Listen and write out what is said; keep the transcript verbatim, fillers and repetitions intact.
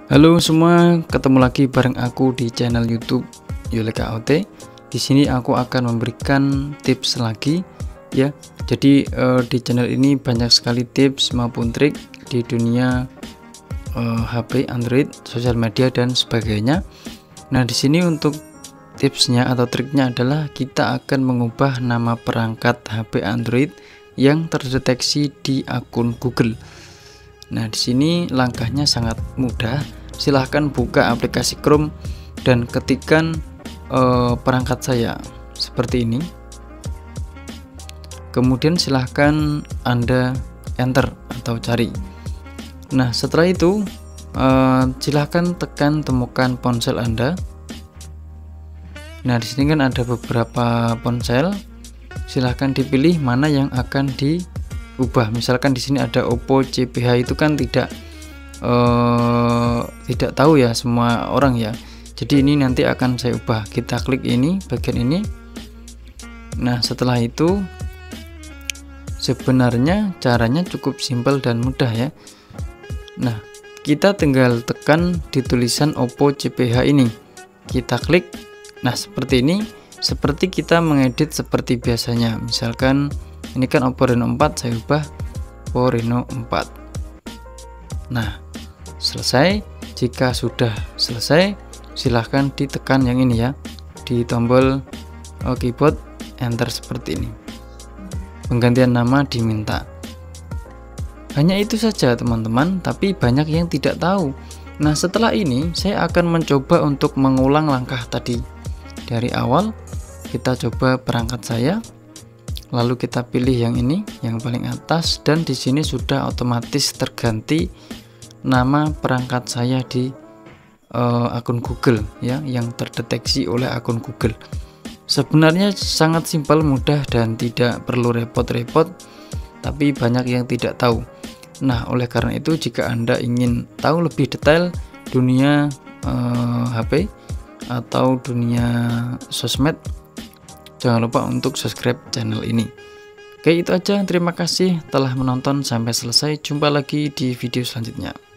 Halo semua, ketemu lagi bareng aku di channel YouTube Yuleka O T. Di sini aku akan memberikan tips lagi ya. Jadi eh, di channel ini banyak sekali tips maupun trik di dunia eh, H P, Android, sosial media dan sebagainya. Nah, di sini untuk tipsnya atau triknya adalah kita akan mengubah nama perangkat H P Android yang terdeteksi di akun Google. Nah, di sini langkahnya sangat mudah. Silahkan buka aplikasi Chrome dan ketikkan eh, perangkat saya seperti ini. Kemudian silahkan Anda enter atau cari. Nah, setelah itu eh, silahkan tekan temukan ponsel Anda. Nah, di sini kan ada beberapa ponsel. Silahkan dipilih mana yang akan diubah. Misalkan di sini ada Oppo C P H, itu kan tidak Uh, tidak tahu ya semua orang ya. Jadi ini nanti akan saya ubah. Kita klik ini, bagian ini. Nah, setelah itu sebenarnya caranya cukup simpel dan mudah ya. Nah, kita tinggal tekan di tulisan Oppo C P H ini, kita klik. Nah, seperti ini, seperti kita mengedit seperti biasanya. Misalkan ini kan Oppo Reno empat, saya ubah Oppo Reno empat. Nah, selesai. Jika sudah selesai, silahkan ditekan yang ini ya, di tombol oh, keyboard enter seperti ini. Penggantian nama diminta. Hanya itu saja teman-teman, tapi banyak yang tidak tahu. Nah, setelah ini saya akan mencoba untuk mengulang langkah tadi. Dari awal kita coba perangkat saya, lalu kita pilih yang ini, yang paling atas, dan di sini sudah otomatis terganti nama perangkat saya di uh, akun Google ya, yang terdeteksi oleh akun Google. Sebenarnya sangat simpel, mudah, dan tidak perlu repot-repot, tapi banyak yang tidak tahu. Nah, oleh karena itu jika Anda ingin tahu lebih detail dunia uh, H P atau dunia sosmed, jangan lupa untuk subscribe channel ini. Oke, itu aja. Terima kasih telah menonton sampai selesai. Jumpa lagi di video selanjutnya.